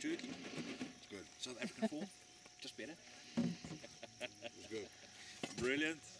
jerky. It's good. South African form, just better. It's good. Brilliant.